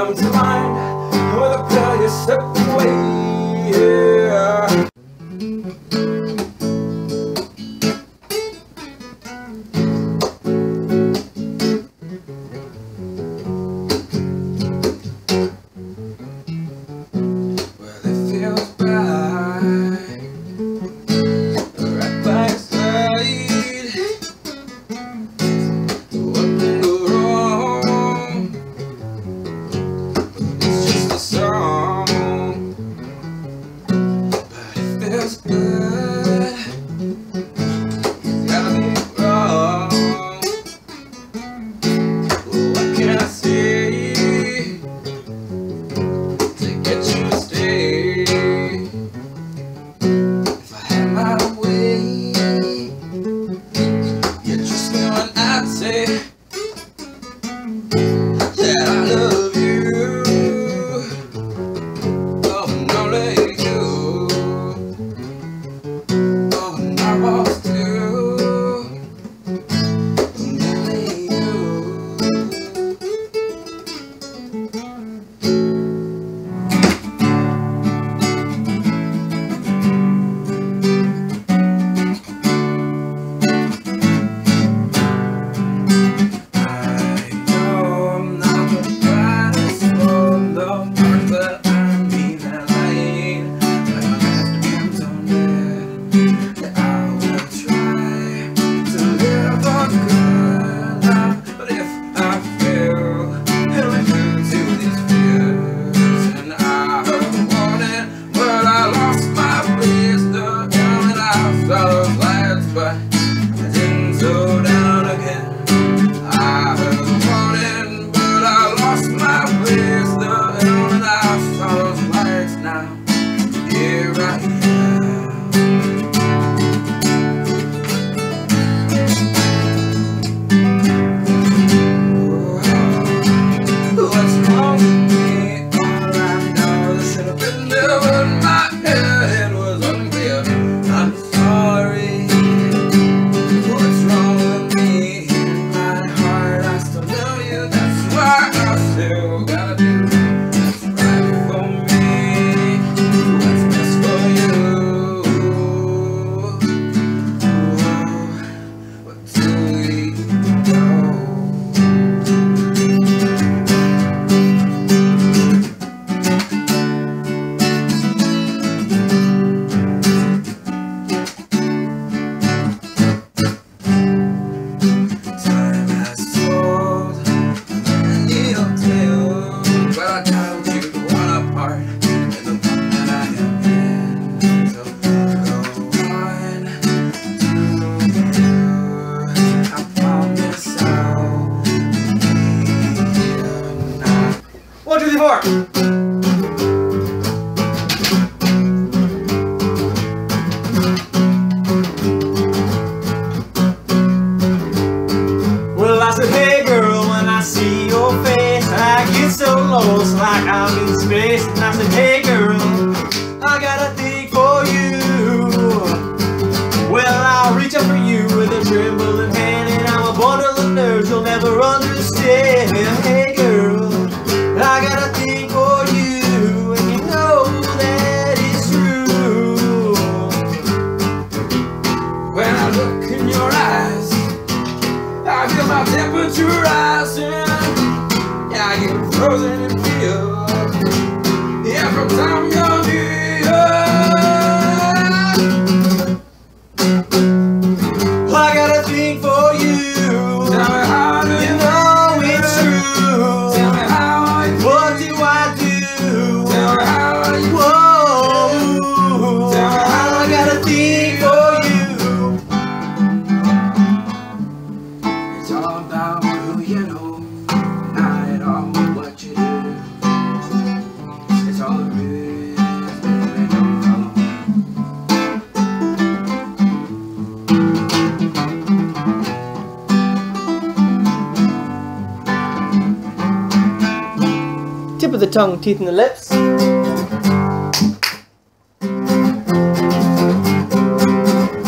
come to mind, and with a pill you slip away, yeah. Well, it feels right, right by your side. What can go wrong? It's just a song, but it feels good. It's gotta be wrong. What can I say to get you to stay? If I had my way, you'd trust me when I'd say that I love you. Oh, and only you. Oh, and I was too. And only you. I know I'm not the brightest on the mark, but I mean that light. But my last depends on it. Yeah, I will try to live a good life, but if I fail, it'll be due to these fears. And I wanted, but I lost my wisdom, and I saw those lights, but I didn't slow down again. I wanted, but I lost my wisdom, and I saw those lights now. Here I am. What's wrong with me? All I know, this should have been there when my head was unclear. I'm sorry. What's wrong with me? In my heart, I still know you. That's why I still gotta do what's right for me. What's best for you? What do we know? Time has told many a tale, but I told you the one apart and the one that I have been. So go on, do you? I promise I'll be enough. 1, 2, 3, 4. Well, I said, hey girl, when I see your face, I get so lost like I'm in space. And I said, hey girl, I got a thing for you. Well, I'll reach out for you with a trembling hand, and I'm a bundle of nerves you'll never understand. Hey girl, I got a thing for you, and you know that it's true. When I look in your eyes, I feel my temperature rising. Yeah, I get frozen in fear every time you're near. I got a thing for you. Tell me how do you know it's true? Tell me how I feel. What do I do? Tell me how I feel. Whoa. Tell me how I got a thing for you. It's all about who you know, not all what you do. It's all there is, baby, don't follow. Tip of the tongue, teeth in the lips.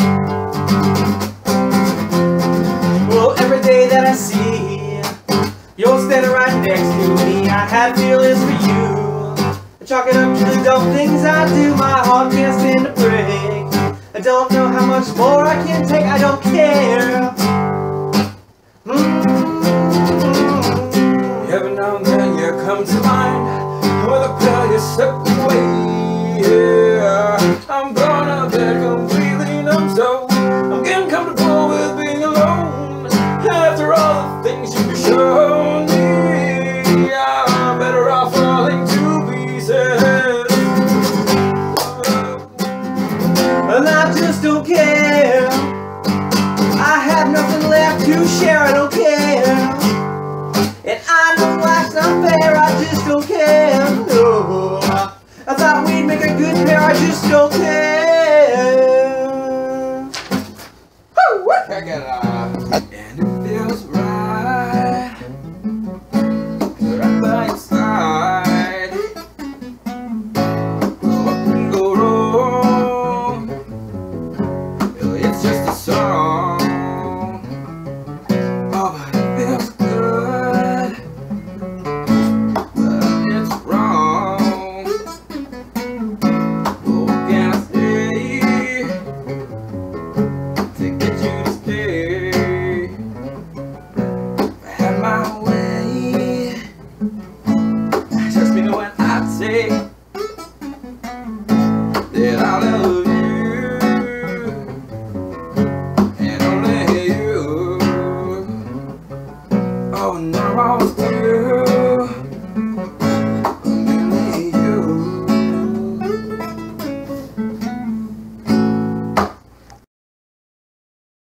Well, every day that I see You're standing right next to me, I had feelings for you. I chalk it up to the dumb things I do, my heart can't stand a break. I don't know how much more I can take, I don't care. Every now and then you come to mind, with a pill you slip away. Yeah, I'm gone out there completely numb, so I'm getting comfortable with being alone. After all the things you've shown me, I'm better off falling to pieces. And I just don't care. I have nothing left to share, I don't care. And I know life's not fair, I just don't care. No, I thought we'd make a good pair, I just don't care.